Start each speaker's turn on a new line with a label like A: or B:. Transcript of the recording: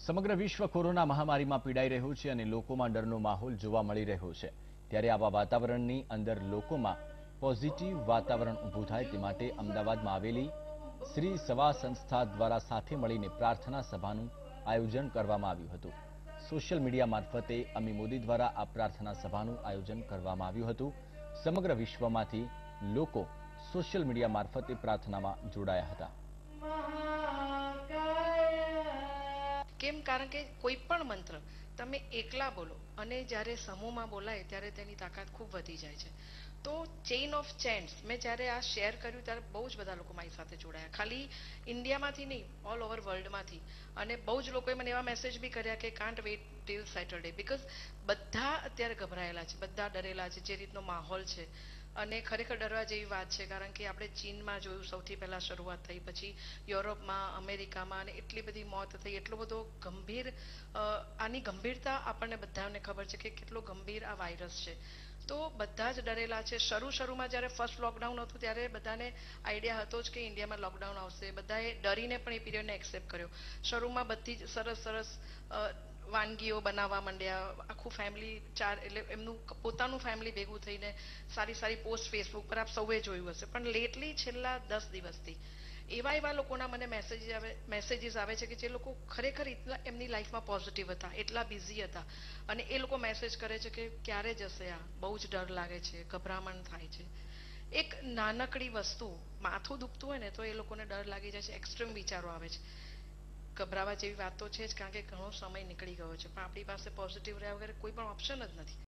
A: સમગ્ર વિશ્વ કોરોના મહામારીમાં પીડાઈ રહ્યું છે અને લોકોમાં ડરનો માહોલ જોવા મળી રહ્યો છે। ત્યારે આવા વાતાવરણની અંદર લોકોમાં પોઝિટિવ વાતાવરણ ઊભું થાય તે માટે અમદાવાદમાં આવેલી શ્રી સવા સંસ્થા દ્વારા સાથે મળીને પ્રાર્થના સભાનું આયોજન કરવામાં આવ્યું હતું। સોશિયલ મીડિયા મારફતે અમી મોદી દ્વારા આ પ્રાર્થના સભાનું આયોજન કરવામાં આવ્યું હતું। સમગ્ર વિશ્વમાંથી લોકો સોશિયલ મીડિયા મારફતે પ્રાર્થનામાં જોડાયા હતા।
B: કેમ? કારણ કે કોઈ પણ મંત્ર તમે એકલા બોલો અને જ્યારે સમૂહમાં બોલાય ત્યારે તેની તાકાત ખૂબ વધી જાય છે। તો ચેઇન ઓફ ચેન્ટ્સ મેં જ્યારે આ શેર કર્યું ત્યારે બહુ જ બધા લોકો મારી સાથે જોડાયા, ખાલી ઇન્ડિયામાંથી નહીં, ઓલ ઓવર વર્લ્ડમાંથી। અને બહુ જ લોકોએ મને એવા મેસેજ બી કર્યા કે can't wait till Saturday, because બધા અત્યારે ગભરાયેલા છે, બધા ડરેલા છે, જે રીતનો માહોલ છે। અને ખરેખર ડરવા જેવી વાત છે, કારણ કે આપણે ચીનમાં જોયું, સૌથી પહેલા શરૂઆત થઈ, પછી યુરોપમાં, અમેરિકામાં, અને એટલી બધી મોત થઈ, એટલો બધો ગંભીર આની ગંભીરતા આપણને બધાને ખબર છે કે કેટલો ગંભીર આ વાયરસ છે। તો બધા જ ડરેલા છે। શરૂમાં જ્યારે ફર્સ્ટ લોકડાઉન હતું ત્યારે બધાને આઈડિયા હતો જ કે ઇન્ડિયામાં લોકડાઉન આવશે, બધાએ ડરીને પણ એ પીરિયડને એક્સેપ્ટ કર્યો। શરૂમાં બધી જ સરસ વાનગીઓ બનાવવા માંડ્યા, આખું ફેમિલી એટલે એમનું પોતાનું ફેમિલી ભેગું થઈને સારી પોસ્ટ ફેસબુક પર આપ સૌએ જોયું હશે। પણ લેટલી છેલ્લા 10 દિવસથી એવા લોકોના મને મેસેજીસ આવે છે કે જે લોકો ખરેખર એટલા એમની લાઈફમાં પોઝિટિવ હતા, એટલા બિઝી હતા, અને એ લોકો મેસેજ કરે છે કે ક્યારે જશે આ, બહુ જ ડર લાગે છે, ગભરામણ થાય છે। એક નાનકડી વસ્તુ, માથું દુખતું હોય ને તો એ લોકોને ડર લાગી જાય છે, એક્સ્ટ્રીમ વિચારો આવે છે। ગભરાવા જેવી વાત તો છે જ, કારણ કે ઘણો સમય નીકળી ગયો છે, પણ આપણી પાસે પોઝિટિવ રહ્યા વગર કોઈ પણ ઓપ્શન જ નથી।